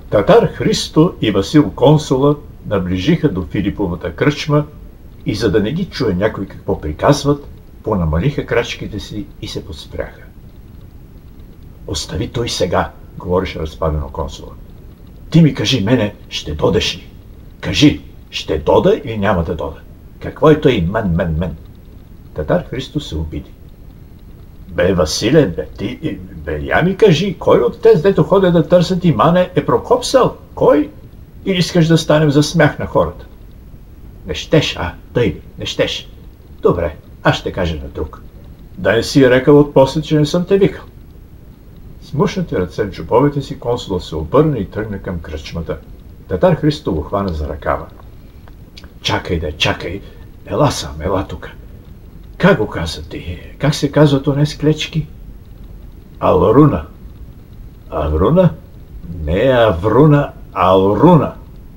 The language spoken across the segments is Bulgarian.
Татар Христо и Васил Консула наближиха до Филиповата кръчма и за да не ги чуе някой какво приказват, понамалиха крачките си и се подспряха. Остави той сега, говореше разпалено Консула. Ти ми кажи мене, ще додеш ли? Кажи, ще дода или няма да дода? Какво е той мен? Татар Христо се обиди. Бе, Василе, я ми кажи, кой от тези, дето ходя да търсят имане, е прокопсал? Кой? Или искаш да станем за смях на хората? Не щеш, тъй, не щеш. Добре, аз ще кажа на друг. Да не си рекал отпосле, че не съм те викал. С мушнати ръце в джобовете си Консула се обърна и тръгна към кръчмата. Татар Христо го хвана за ръкава. Чакай, ела тука. Как го каза ти? Как се казва то с клечки? Алруна. Авруна? Не Авруна, Алруна.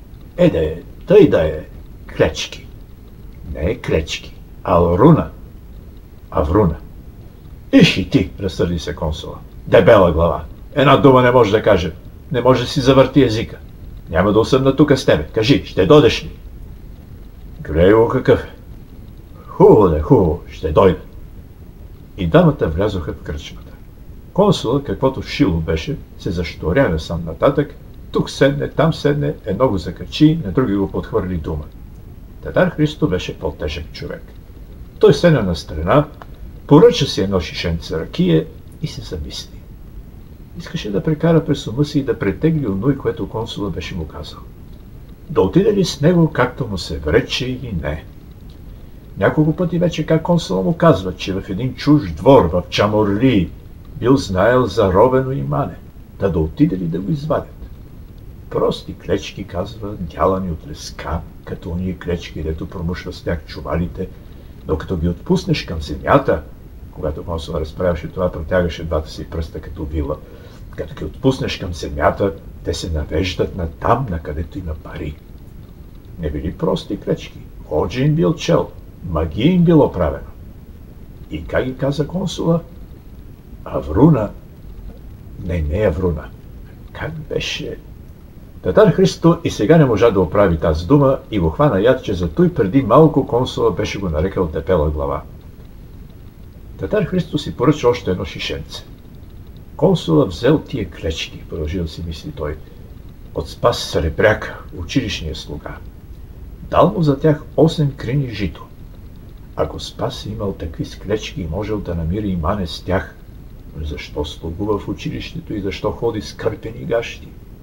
Тъй да е клечки. Не е клечки. Алруна. Авруна. Иш и ти, разсърди се Консула. Дебела глава. Една дума не може да каже. Не може да си завърти езика. Няма да осъдна тука с тебе. Кажи, ще дойдеш ли? Грейло какъв е? Хубаво, ще дойда. И дамата влязоха в кръчмата. Консула, каквото шило беше, се зашторя насам нататък, тук седне, там седне, едно го закачи, на други го подхвърли дума. Татар Христо беше по-тежък човек. Той седна на страна, поръча си едно шишенце ракие и се замисли. Искаше да прекара през ума си и да претегли онуй, което Консула беше му казал. Да отиде ли с него, както му се врече или не? Няколко пъти вече как Консула му казва, че в един чуж двор в Чаморлии бил знаел за ровено имане, да отиде ли да го извадят. Прости клечки, казва, дялани от леска, като ония клечки, дето промушва с тях чувалите, но като ги отпуснеш към земята, когато Консула разправяше това, протягаше двата си пръста като вила, като ги отпуснеш към земята, те се навеждат на там, на където има пари. Не били прости клечки, ходжи им бил чел, магия им било правено. И как ги каза Консула? Авруна. Не Авруна. Как беше? Татар Христо и сега не можа да оправи тази дума и го хвана яд, че за той преди малко Консула беше го нарекал дебела глава. Татар Христо си поръча още едно шишенце. Консула взел тия клечки, продължил си мисли той, от Спас Сребряк, училищния слуга. Дал му за тях 8 крини жито. Ако Спас е имал такви склечки и можел да намери имане с тях, защо слугува в училището и защо ходи с кърпени гащи?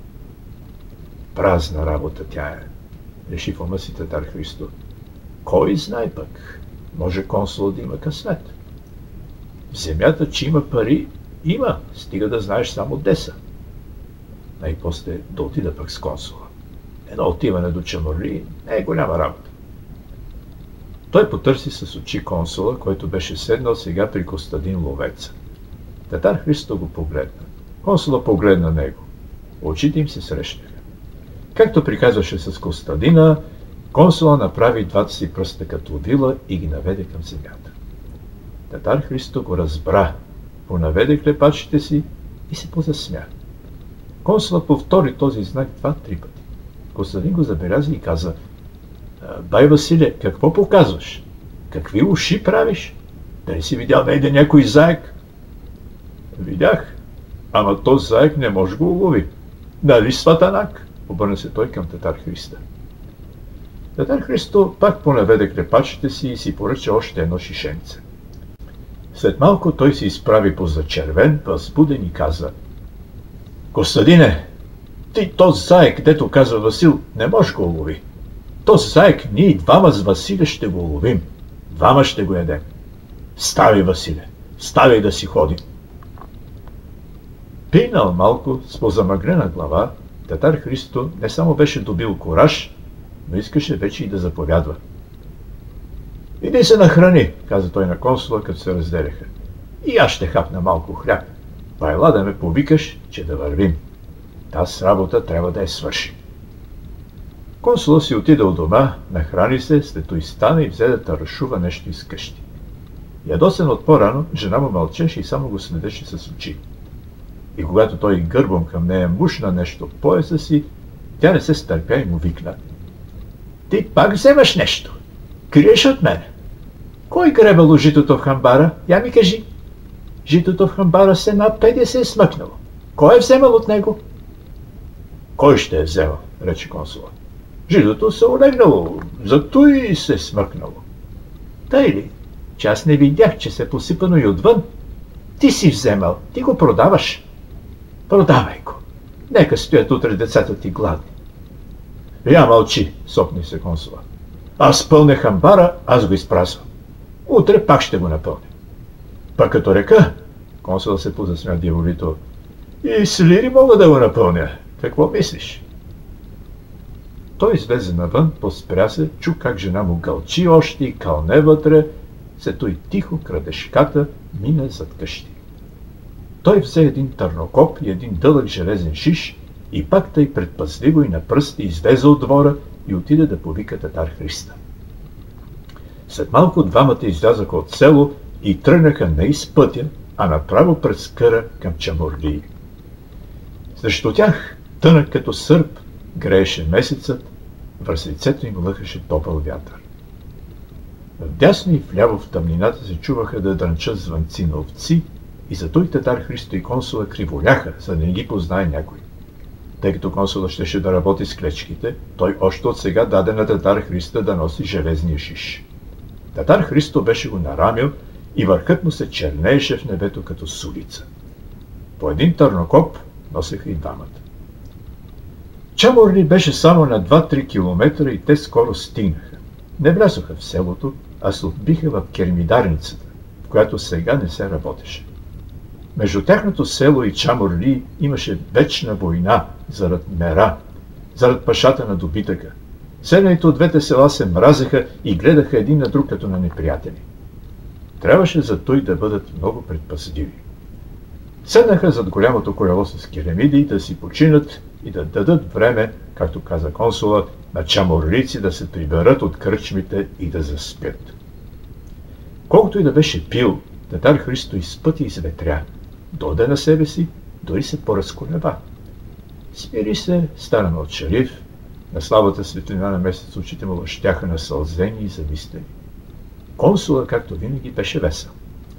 Празна работа тя е, реши в ума си Татар Христо. Кой знае пък, може Консула да има късмет. В земята, че има пари, има, стига да знаеш само деса. Най-после да отида пък с Консула. Едно отиване до Чаморли не е голяма работа. Той потърси с очи Консула, който беше седнал сега при Костадин Ловеца. Татар Христо го погледна. Консула погледна него. Очите им се срещнаха. Както приказваше с Костадина, Консула направи двата си пръста като вила и ги наведе към земята. Татар Христо го разбра, понаведе клепачите си и се позасмя. Консула повтори този знак 2-3 пъти. Костадин го забеляза и каза: Бай Василе, какво показваш? Какви уши правиш? Да не си видял найде някой заек? Видях, ама този заек не може го улови. Нали, сватанак? Обърна се той към Татар Христа. Татар Христо пак понаведе клепачите си и си поръча още едно шишенце. След малко той се изправи позачервен, възбуден и каза: Костадине, ти този заек, дето казва Васил, не може го улови. Този заек ние двама с Василе ще го уловим. Двама ще го ядем. Ставай, Василе, ставай да си ходим. Пинал малко с позамъглена глава, Татар Христо не само беше добил кураж, но искаше вече и да заповядва. Иди се нахрани, каза той на Консула, като се разделяха. И аз ще хапна малко хляб. Пайла да ме повикаш, че да вървим. Таз работа трябва да я свърши. Консула си отида от дома, нахрани се, след той стана и взе да тарашува нещо из къщи. Ядосен от по-рано, жена му мълчеше и само го следеше с очи. И когато той гърбом към нея мушна нещо в пояса си, тя не се стърпя и му викна: ти пак вземаш нещо? Криеш от мене? Кой гребало житото в хамбара? Я ми кажи. Житото в хамбара с една педя се е смъкнало. Кой е вземал от него? Кой ще е вземал? Рече консула. Житото се олегнало, зато и се е смъкнало. Тъй ли? Че аз не видях, че се посипано и отвън. Ти си вземал, ти го продаваш. Продавай го. Нека стоят утре децата ти гладни. Я мълчи, сопни се консула. Аз пълня хамбара, аз го изпразвам. Утре пак ще го напълня. Пък като река, консула се позасмя дяволито, и с лири мога да го напълня. Какво мислиш? Той излезе навън, поспря се, чу как жена му гълчи още и кълне вътре, сето и тихо крадешката мина зад къщи. Той взе един търнокоп и един дълъг железен шиш и пак тъй предпазливо и на пръсти излезе от двора и отиде да повика татар Христа. След малко двамата излязаха от село и тръгнаха не из пътя, а направо през къра към Чамурлии. Срещу тях, тънък като сърп, грееше месецът, върз лицето им лъхаше топъл вятър. Вдясно и вляво в тъмнината се чуваха да дрънчат звънци на овци и зато и татар Христо и консула криволяха, за да не ги познае някой. Тъй като консула щеше да работи с клечките, той още от сега даде на татар Христа да носи железния шиш. Татар Христо беше го нарамил и върхът му се чернееше в небето като сулица. По един търнокоп носеха и двамата. Чамурли беше само на 2-3 километра и те скоро стигнаха. Не влязоха в селото, а се отбиха в кермидарницата, в която сега не се работеше. Между тяхното село и Чамурли имаше вечна война зарад мера, зарад пашата на добитъка. Селяните от двете села се мразеха и гледаха един на друг като на неприятели. Трябваше за той да бъдат много предпазливи. Седнаха зад голямото колело с керемиди да си починат и да дадат време, както каза консула, на чамурлици да се приберат от кръчмите и да заспят. Колкото и да беше пил, татар Христо изпъти изветря, доде на себе си, дори се поразколеба. Смири се, стана мълчалив, на слабата светлина на месец очите му лъщяха насълзени и замислени. Консула, както винаги, беше весел.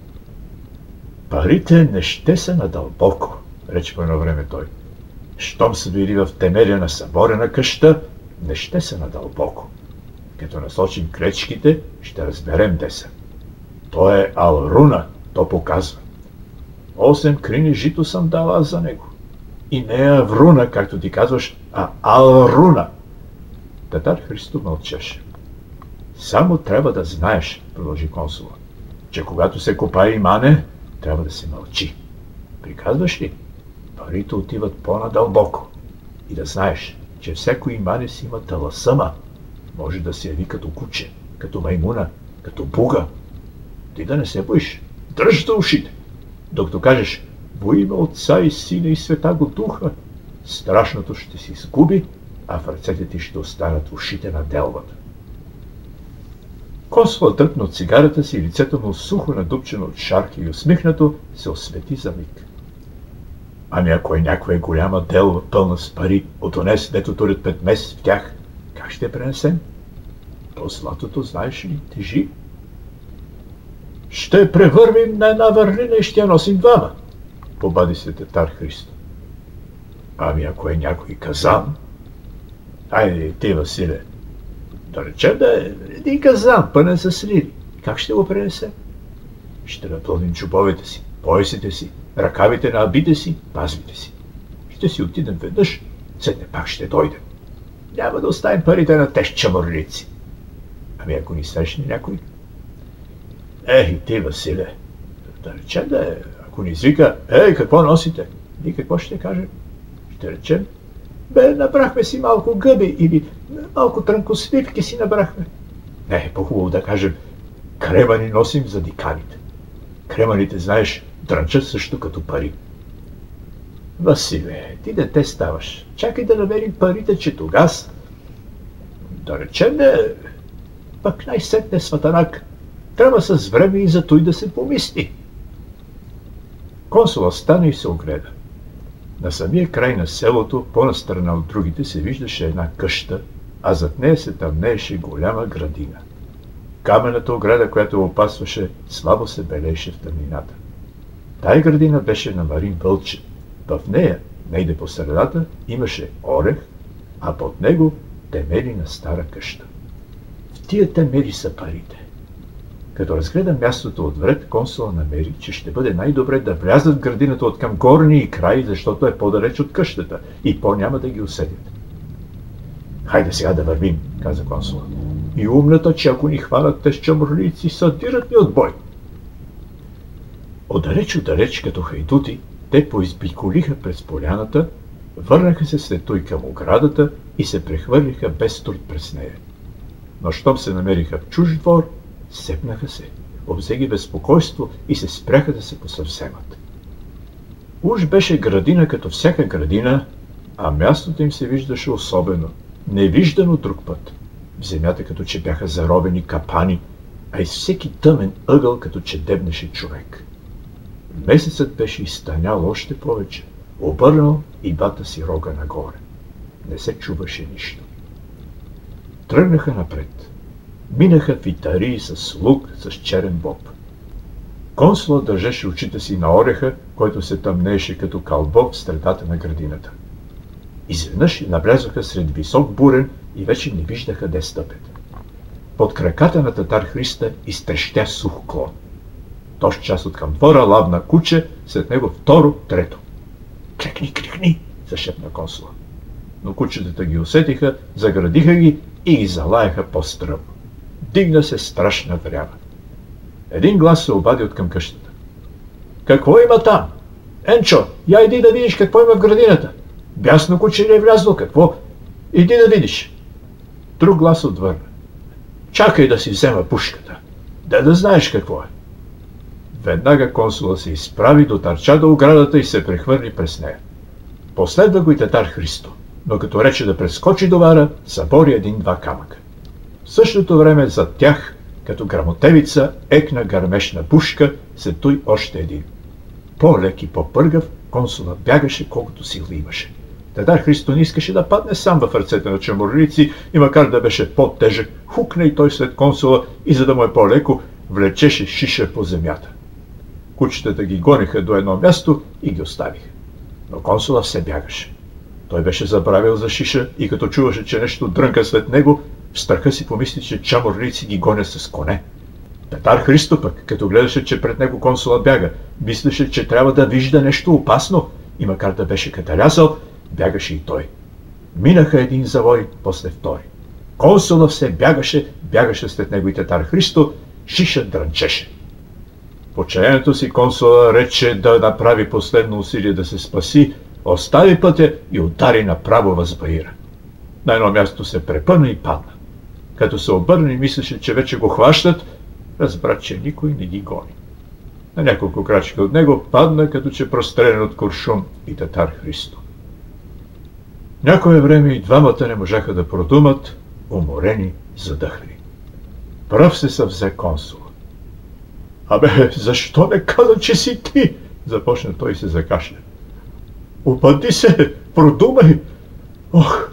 Парите не ще са надълбоко, рече по едно време той. Щом са били в темеля на съборена къща, не ще са надълбоко. Като насочим клечките, ще разберем де са. То е Алруна, то показва. 8 крини жито съм дал аз за него. И не е Авруна, както ти казваш, а Алруна. Татар Христо мълчеше. Само трябва да знаеш, продължи консула, че когато се копае имане, трябва да се мълчи. Приказваш ли? Парите отиват по-надълбоко. И да знаеш, че всяко имане си има таласъма. Може да се яви като куче, като маймуна, като буга. Ти да не се боиш. Дръж да ушите. Докато кажеш, бои ме Отца и Сина и Света го Духа, страшното ще си изгуби, а в ръцете ти ще останат ушите на делвата. Консула тръпна от цигарата си и лицето му сухо надупчено от шарки и усмихнато се освети за миг. Ами ако е някоя голяма делва пълна с пари, от онес, дето турят 5 месец в тях, как ще пренесем? То златото, знаеш ли, тежи. Ще превървим на една върлина и ще я носим двама, побади се татар Христо. Ами ако е някой казан? Айде ти, Василе, да речем да е един казан, пълен с лири. Как ще го пренесем? Ще напълним чубовете си, поясите си, ръкавите на абите си, пазбите си. Ще си отидем веднъж, седне пак ще дойдем. Няма да оставим парите на теж чамърлици. Ами ако ни срещне някой? И ти, Василе, да речем да е, ако ни извика, какво носите? И какво ще кажем? Ще речем, набрахме си малко гъби или малко трънкосливки си набрахме. Не, по-хубаво да кажем, кремани носим за диканите. Креманите, знаеш, дрънчат също като пари. Василе, ти дете ставаш. Чакай да намерим парите, че тогас. Да речем, пък най-сетне сватанак. Трябва с време и за той да се помисли. Консула стана и се огледа. На самия край на селото, по-настрана от другите, се виждаше една къща, а зад нея се тъмнееше голяма градина. Каменната ограда, която опасваше, слабо се белееше в тъмнината. Тая градина беше на Марин Вълче. В нея, nejде по средата, имаше орех, а под него темели на стара къща. В тия темели са парите. Като разгледа мястото отвред, консула намери, че ще бъде най-добре да влязат в градината от към горния край, защото е по-далеч от къщата и по-няма да ги усетят. Хайде сега да вървим, каза консула. И умната, че ако ни хванат те с чамурлийци, съдират ни от бой. Отдалеч, като хайдути, те поизбиколиха през поляната, върнаха се след той към оградата и се прехвърлиха без труд през нея. Но щом се намериха в чуж двор, сепнаха се, обзе ги безпокойство и се спряха да се посъвземат. Уж беше градина като всяка градина, а мястото им се виждаше особено, невиждано друг път. В земята като че бяха заробени капани, а из всеки тъмен ъгъл като че дебнеше човек. Месецът беше изтънял още повече, обърнал и двата си рога нагоре. Не се чуваше нищо. Тръгнаха напред. Минаха в итарии с лук, с черен боб. Консула държеше очите си на ореха, който се тъмнееше като кълбо в средата на градината. Изведнъж навлязоха сред висок бурен и вече не виждаха де стъпят. Под краката на татар Христа изтрещя сух клон. Тош час от към двора лавна куче, след него второ, трето. Крикни, крикни, зашепна консула. Но кучетата ги усетиха, заградиха ги и ги залаяха по-стръмно. Дигна се страшна врява. Един глас се обади от към къщата. Какво има там? Енчо, я иди да видиш какво има в градината. Бясно куче ли е влязло, какво? Иди да видиш. Друг глас отвърна. Чакай да си взема пушката. Да знаеш какво е. Веднага консула се изправи, дотърча до оградата и се прехвърли през нея. Последва го и татар Христо, но като рече да прескочи довара, събори един-два камъка. В същото време зад тях, като грамотевица, екна гърмешна пушка, се той още един. По-лек и по-пъргав, консула бягаше колкото сили имаше. Татар Христо не искаше да падне сам в ръцете на чамурлици и макар да беше по-тежък, хукна и той след консула и за да му е по-леко, влечеше Шиша по земята. Кучетата ги гониха до едно място и ги оставиха. Но консула все бягаше. Той беше забравил за Шиша и като чуваше, че нещо дрънка след него, в страха си помисли, че чамурлици ги гонят с коне. Татар Христо пък, като гледаше, че пред него консула бяга, мислеше, че трябва да вижда нещо опасно и макар да беше катарязал, бягаше и той. Минаха един завой, после втори. Консула все бягаше след него и татар Христо, Шиша дрънчеше. В отчаянието си консула рече да направи последно усилие да се спаси, остави пътя и удари направо въз баира. На едно място се препъна и падна. Като се обърна и мислеше, че вече го хващат, разбра, че никой не ги гони. На няколко крачки от него падна, като че прострелян от куршум и татар Христо. Някое време и двамата не можаха да продумат, уморени, задъхани. Пръв се съвзе консула. Абе, защо не каза, че си ти? Започна той и се закашля. Опъди се, продумай. Ох,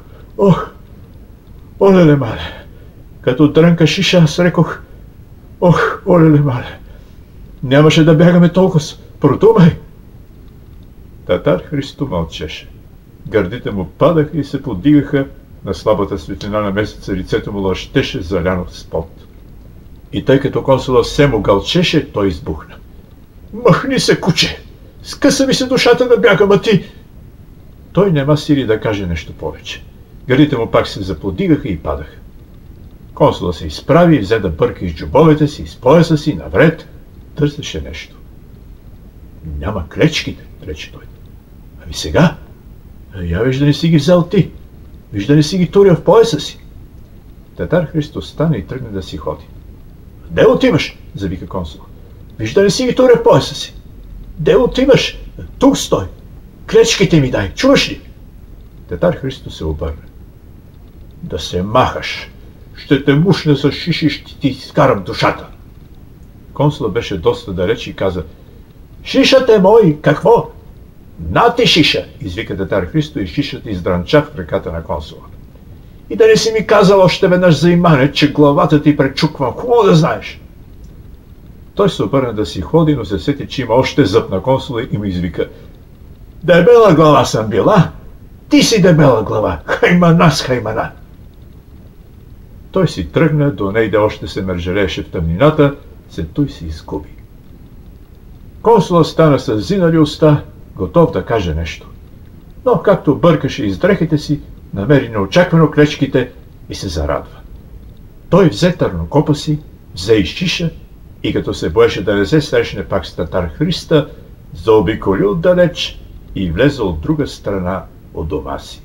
олеле мале. Като дрънка Шиша, аз рекох, ох, олеле мале. Нямаше да бягаме толкова. Продумай. Татар Христо мълчеше. Гърдите му падаха и се подигаха, на слабата светлина на месеца лицето му лъщеше заляно с пот. И тъй като консула все му гълчеше, той избухна. Махни се, куче! Скъса ми се душата да бягам, а ти... Той нема сили да каже нещо повече. Гърдите му пак се заподигаха и падаха. Консула се изправи и взе да бърка из джобовете си, из пояса си, навред, търсеше нещо. Няма клечките, рече той. Ами сега? Я виж да не си ги взел ти. Виж да не си ги турил в пояса си. Татар Христо стана и тръгна да си ходи. Де отиваш? Завика консула. Виж да не си ги туря в пояса си. Де отиваш? Тук стой. Клечките ми дай. Чуваш ли? Татар Христо се обърна. Да се махаш. Ще те мушна с Шиши, ще ти изкарам душата. Консула беше доста далеч и каза: Шишът е мой, какво? "На ти шиша!" извика татар Христо и шишата издранча в ръката на консула. "И да не си ми казал още веднъж за имане, че главата ти пречуквам, хубаво да знаеш." Той се обърна да си ходи, но се сети, че има още зъб на консула и му извика: "Дебела глава съм била, ти си дебела глава, хаймана с хаймана." Той си тръгна, до нейде още се мържелеше в тъмнината, след той се изгуби. Консула стана с зинали уста, готов да каже нещо. Но както бъркаше из дрехите си, намери неочаквано клечките и се зарадва. Той взе търнокопа си, взе и шиша и като се боеше да не се срещне пак с татар Христа, заобиколи отдалеч и влезе от друга страна от дома си.